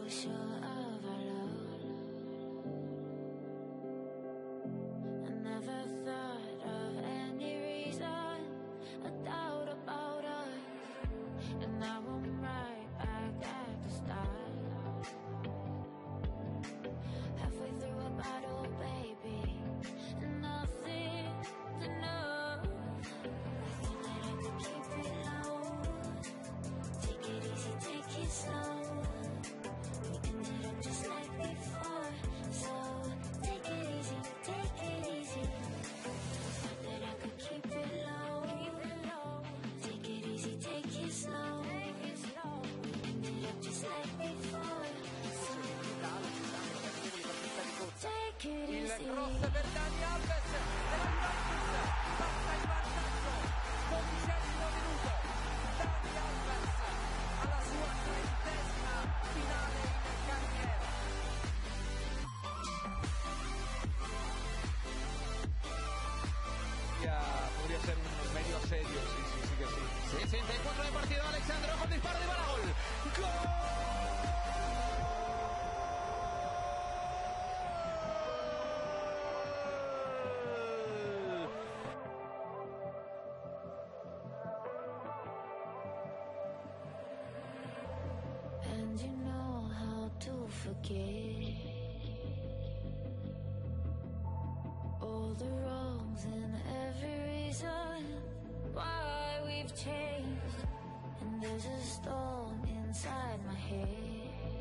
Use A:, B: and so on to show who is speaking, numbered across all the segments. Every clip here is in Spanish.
A: Il cross per Dani Alves della Juventus, passa in vantaggio, 12° minuto, Dani Alves alla sua 30ª finale in carriera.
B: Podría ser un medio asedio, sí que sí.
A: 64 de partido, Alexandro con disparo de Baragol. ¡Gol!
C: And you know how to forget all the wrongs and every reason why we've changed. And there's a storm inside my head.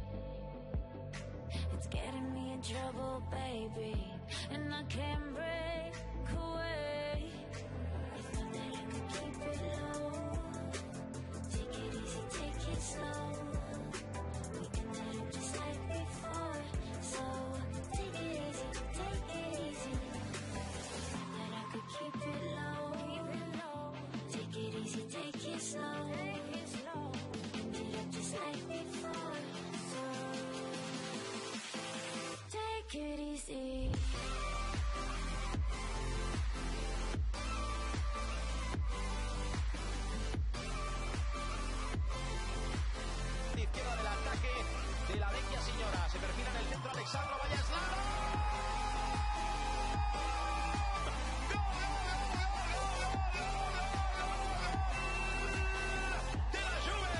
C: It's getting me in trouble, baby, and I can't break away. I thought that I could keep it low. Take it easy, take it slow. We ended up just like before, so take it easy, take it easy. I thought that I could keep it low. Take it easy, take it slow. We ended up just like before, so take it easy.
D: Izquierda del ataque de la vecchia señora. Se perfila en el centro Alexandro Valleslaro. ¡De la Juve!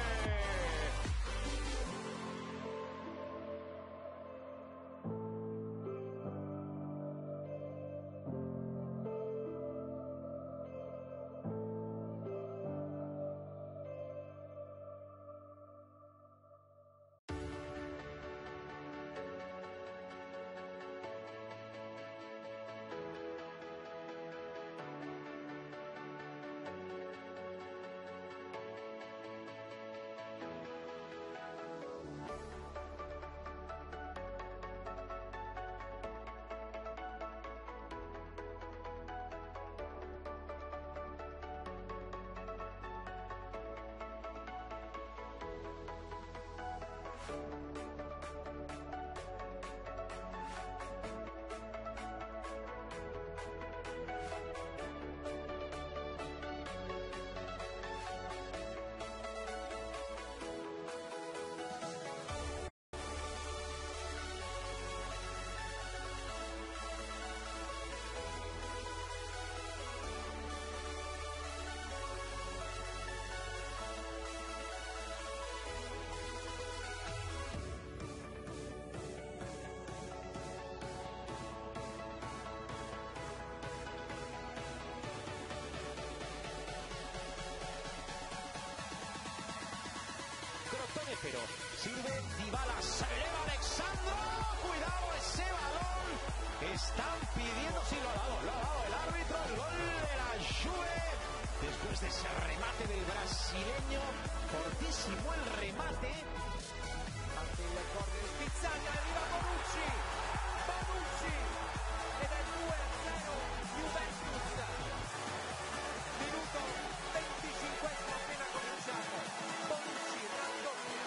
D: Pero sirve Dybala, se eleva Alexandro, cuidado ese balón, están pidiendo, sí lo ha dado el árbitro, el gol de la Juve, después de ese remate del brasileño, fortísimo el remate,
A: Ante il corner di Pizzaglia, arriva Bonucci, ed è 2-0 Juventus, minuto 25 appena cominciato, Bonucci raddoppia.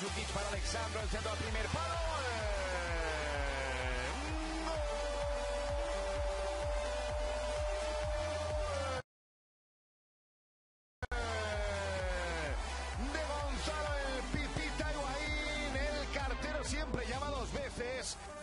D: Mandzukic para Alexandro, el centro al primer palo. De Gonzalo el Pipita Higuaín, el cartero siempre llama dos veces.